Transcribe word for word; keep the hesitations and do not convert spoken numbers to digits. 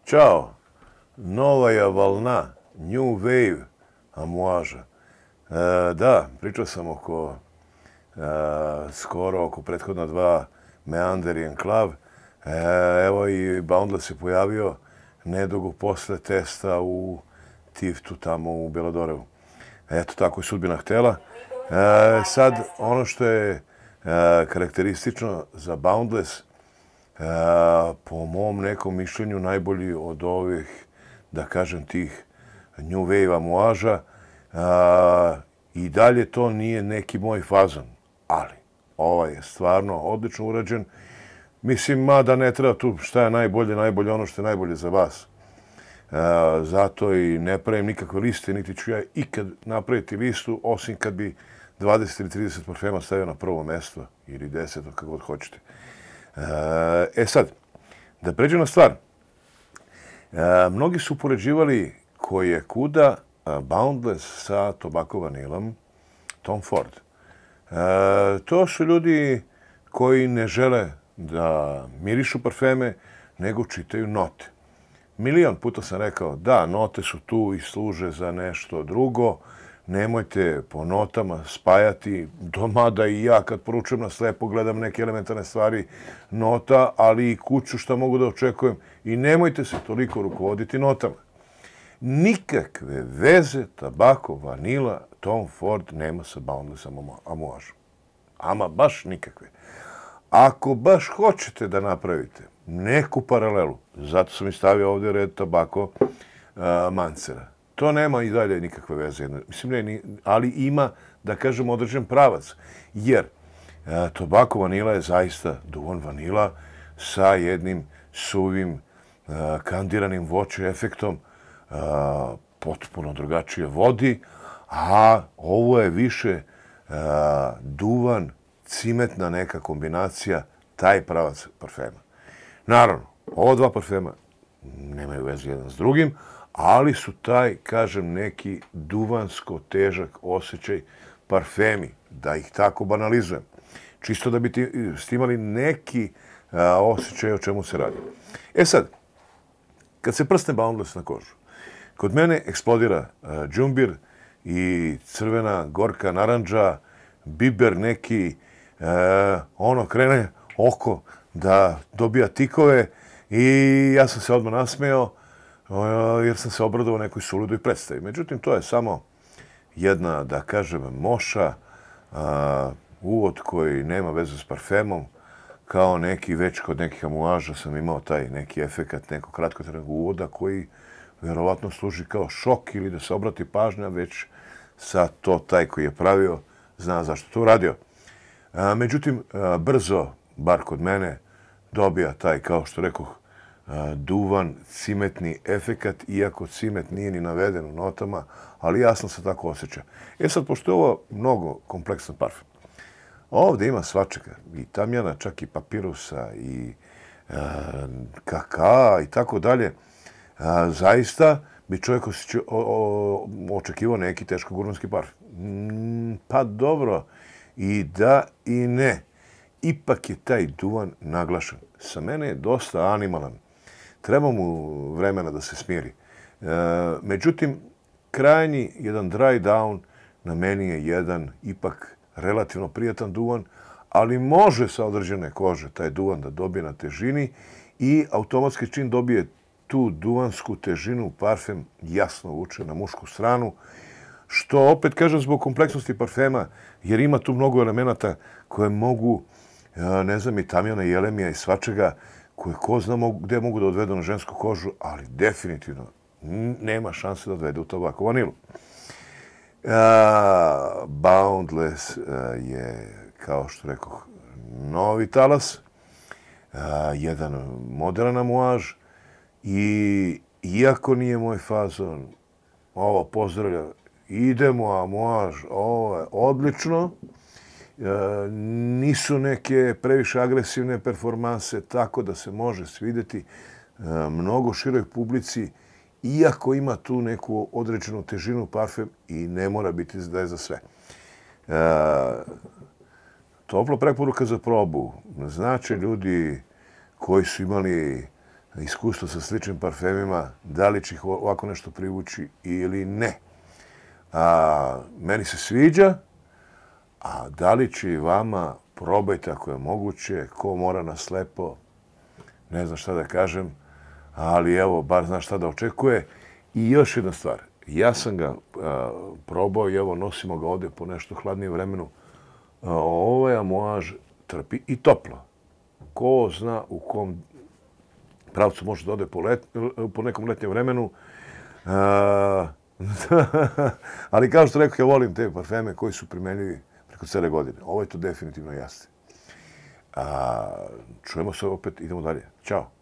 Ćao, nova je valna, New Wave amuaža. E, da, pričao sam oko, e, skoro oko prethodna dva Meander i Enclave. E, evo i Boundless se pojavio nedugo posle testa u Tiftu tamo u Belodorevu. Eto, tako je sudbina htela. E, sad, ono što je e, karakteristično za Boundless, e, po mom nekom mišljenju najbolji od ovih, da kažem, tih New Wave amuaža, e, i dalje to nije neki moj fazon, ali ovaj je stvarno odlično urađen. Mislim, mada ne treba tu šta je najbolje, najbolje ono što je najbolje za vas. E, zato i ne pravim nikakve liste, niti ću ja ikad napraviti listu, osim kad bi dvadeset ili trideset parfema stavio na prvo mesto, ili deset, kako god hoćete. E, e sad, da pređem na stvar. E, mnogi su upoređivali koji je kuda Boundless sa Tobacco Vanillom Tom Ford. E, to su ljudi koji ne žele da mirišu parfeme, nego čitaju note. Milion puta sam rekao, da, note su tu i služe za nešto drugo. Nemojte po notama spajati, domada i ja kad poručujem na slepo gledam neke elementarne stvari nota, ali i kuću šta mogu da očekujem. I nemojte se toliko rukovoditi notama. Nikakve veze Tobacco Vanilla Tom Ford nema sa Boundlessom amuažom. Ama baš nikakve. Ako baš hoćete da napravite neku paralelu, zato sam i stavio ovdje red Tobacco uh, Mancera. To nema i dalje nikakve veze. Mislim, ne, ali ima, da kažem, određen pravac. Jer uh, Tobacco Vanilla je zaista duvan vanila sa jednim suvim, uh, kandiranim voće efektom, uh, potpuno drugačije vodi, a ovo je više uh, duvan, cimetna neka kombinacija, taj pravac parfema. Naravno, ova dva parfema nemaju veze jedan s drugim, ali su taj, kažem, neki duvansko težak osjećaj parfemi, da ih tako banalizujem. Čisto da bi ti imali neki a, osjećaj o čemu se radi. E sad, kad se prsne Boundless na kožu, kod mene eksplodira a, džumbir i crvena, gorka, naranđa, biber neki, a, ono krene oko da dobija tikove i ja sam se odmah nasmejao jer sam se obradovao nekoj suludoj predstavi. Međutim, to je samo jedna, da kažem, moša, a, uvod koji nema veze s parfemom, kao neki, već kod nekih amuaža sam imao taj neki efekat nekog kratkotrajnog uvoda koji verovatno služi kao šok ili da se obrati pažnja, već sa to taj koji je pravio zna zašto to uradio. A, međutim, a, brzo, bar kod mene, dobija taj, kao što rekoh, duvan, cimetni efekat, iako cimet nije ni naveden u notama, ali jasno se tako osjeća. E sad, pošto je ovo mnogo kompleksan parfum, ovdje ima svačega, i tamjana, čak i papirusa, i e, kakaa, i tako dalje. A, zaista bi čovjek osjeća, o, o, očekivao neki teško gurmanski parfum. Mm, pa dobro, i da i ne. Ipak je taj duvan naglašen. Sa mene je dosta animalan. Treba mu vremena da se smiri. E, međutim, krajnji jedan dry down na meni je jedan ipak relativno prijatan duvan, ali može sa određene kože taj duvan da dobije na težini i automatski čim dobije tu duvansku težinu, parfem jasno vuče na mušku stranu, što opet kažem zbog kompleksnosti parfema, jer ima tu mnogo elemenata koje mogu, ne znam, i tamjana, i elemija, i svačega, koje ko zna gdje mogu da odvedu na žensku kožu, ali definitivno nema šanse da odvede u Tobacco Vanilu. Uh, Boundless uh, je, kao što rekoh, novi talas, uh, jedan modern amuaž i iako nije moj fazon, ovo pozdravlja, idemo amuaž, ovo je odlično. E, nisu neke previše agresivne performanse, tako da se može svidjeti e, mnogo široj publici, iako ima tu neku određenu težinu parfem i ne mora biti da je za sve. E, topla preporuka za probu. Znači, ljudi koji su imali e, iskustvo sa sličnim parfemima, da li će ih ovako nešto privući ili ne. A, meni se sviđa, a da li će i vama, probajte ako je moguće, ko mora na slepo, ne znam šta da kažem, ali evo, bar zna šta da očekuje. I još jedna stvar, ja sam ga a, probao i evo, nosimo ga ovde po nešto hladnijem vremenu. A, ovaj amuaž trpi i toplo. Ko zna u kom pravcu može da ode po, let, po nekom letnjem vremenu. A, ali kao što rekao, ja volim te parfeme koji su primenljivi preko cele godine. Ovo je to definitivno jasno. A, čujemo se opet, idemo dalje. Ćao.